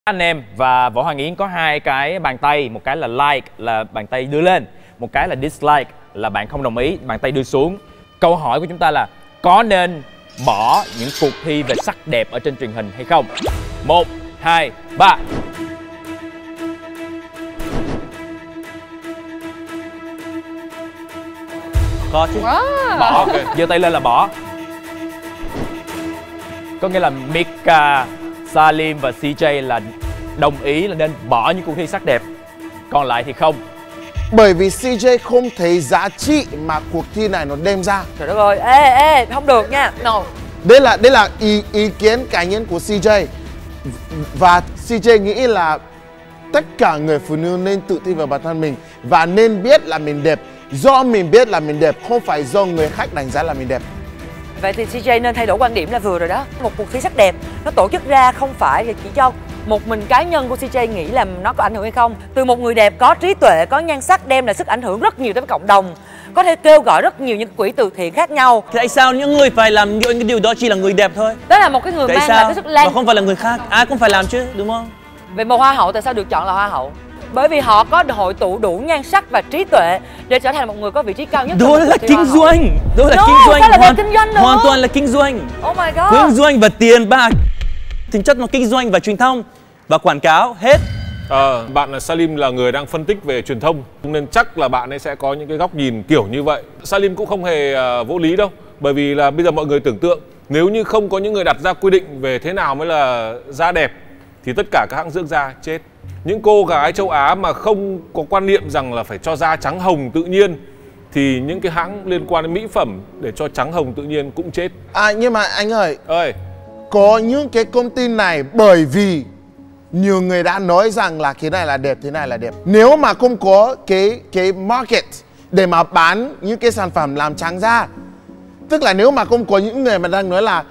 Anh em và Võ Hoàng Yến có hai cái bàn tay, một cái là like là bàn tay đưa lên, một cái là dislike là bạn không đồng ý, bàn tay đưa xuống. Câu hỏi của chúng ta là có nên bỏ những cuộc thi về sắc đẹp ở trên truyền hình hay không? 1, 2, 3. Có chứ. Bỏ, giơ tay lên là bỏ. Có nghĩa là Mika, Salim và CJ là đồng ý là nên bỏ những cuộc thi sắc đẹp, còn lại thì không. Bởi vì CJ không thấy giá trị mà cuộc thi này nó đem ra. Trời đất ơi, ê, không được nha. No. Đây là ý kiến cá nhân của CJ. Và CJ nghĩ là tất cả người phụ nữ nên tự tin vào bản thân mình và nên biết là mình đẹp. Do mình biết là mình đẹp, không phải do người khác đánh giá là mình đẹp. Vậy thì CJ nên thay đổi quan điểm là vừa rồi đó. Một cuộc thi sắc đẹp nó tổ chức ra không phải là chỉ cho một mình cá nhân của CJ nghĩ là nó có ảnh hưởng hay không. Từ một người đẹp có trí tuệ, có nhan sắc đem lại sức ảnh hưởng rất nhiều tới cộng đồng, có thể kêu gọi rất nhiều những quỹ từ thiện khác nhau. Tại sao những người phải làm những điều đó chỉ là người đẹp thôi? Đó là một cái người tại mang sao? lại cái sức lan. Mà không phải là người khác, ai cũng phải làm chứ, đúng không? Về một hoa hậu tại sao được chọn là hoa hậu? Bởi vì họ có hội tụ đủ nhan sắc và trí tuệ để trở thành một người có vị trí cao nhất. Đó là kinh doanh, đó là kinh doanh, hoàn toàn là kinh doanh. Oh my god. Kinh doanh và tiền bạc, tính chất là kinh doanh và truyền thông và quảng cáo hết. Bạn Salim là người đang phân tích về truyền thông nên chắc là bạn ấy sẽ có những cái góc nhìn kiểu như vậy. Salim cũng không hề vô lý đâu, bởi vì là bây giờ mọi người tưởng tượng nếu như không có những người đặt ra quy định về thế nào mới là da đẹp thì tất cả các hãng dưỡng da chết. Những cô gái châu Á mà không có quan niệm rằng là phải cho da trắng hồng tự nhiên thì những cái hãng liên quan đến mỹ phẩm để cho trắng hồng tự nhiên cũng chết. Nhưng mà anh ơi, có những cái công ty này bởi vì nhiều người đã nói rằng là cái này là đẹp, thế này là đẹp. Nếu mà không có cái market để mà bán những cái sản phẩm làm trắng da, tức là nếu mà không có những người mà đang nói là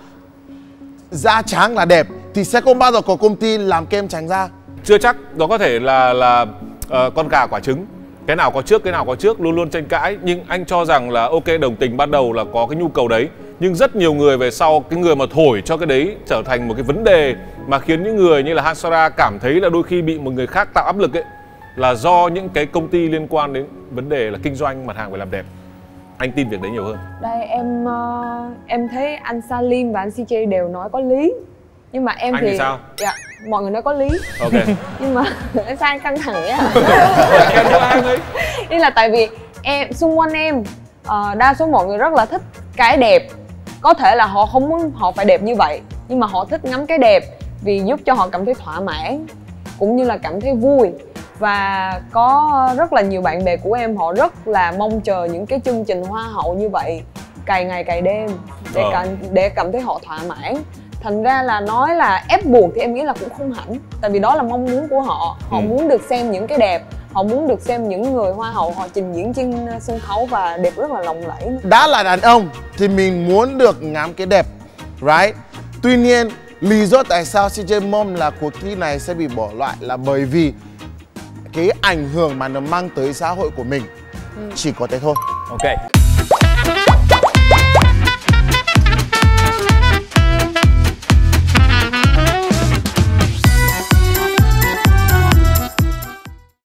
da trắng là đẹp thì sẽ không bao giờ có công ty làm kem trắng da. Chưa chắc, đó có thể là con gà quả trứng. Cái nào có trước, luôn luôn tranh cãi. Nhưng anh cho rằng là ok, đồng tình ban đầu là có cái nhu cầu đấy. Nhưng rất nhiều người về sau, cái người mà thổi cho cái đấy trở thành một cái vấn đề mà khiến những người như là Hansara cảm thấy là đôi khi bị một người khác tạo áp lực ấy, là do những cái công ty liên quan đến vấn đề là kinh doanh mặt hàng phải làm đẹp. Anh tin việc đấy nhiều hơn. Đây em thấy anh Salim và anh CJ đều nói có lý. Nhưng mà em anh thì sao? Dạ, mọi người nói có lý. Ok. Nhưng mà em sao anh căng thẳng vậy hả? Em nói anh ấy. Nên là tại vì xung quanh em đa số mọi người rất là thích cái đẹp. Có thể là họ không muốn họ phải đẹp như vậy, nhưng mà họ thích ngắm cái đẹp vì giúp cho họ cảm thấy thỏa mãn cũng như là cảm thấy vui. Và có rất là nhiều bạn bè của em họ rất là mong chờ những cái chương trình hoa hậu như vậy cày ngày cày đêm để cảm thấy họ thỏa mãn. Thành ra là nói là ép buộc thì em nghĩ là cũng không hẳn. Tại vì đó là mong muốn của họ. Họ muốn được xem những cái đẹp. Họ muốn được xem những người hoa hậu họ trình diễn trên sân khấu và đẹp rất là lộng lẫy. Đã là đàn ông thì mình muốn được ngắm cái đẹp, right? Tuy nhiên lý do tại sao CJ mong là cuộc thi này sẽ bị bỏ loại là bởi vì cái ảnh hưởng mà nó mang tới xã hội của mình. Chỉ có thế thôi. Ok.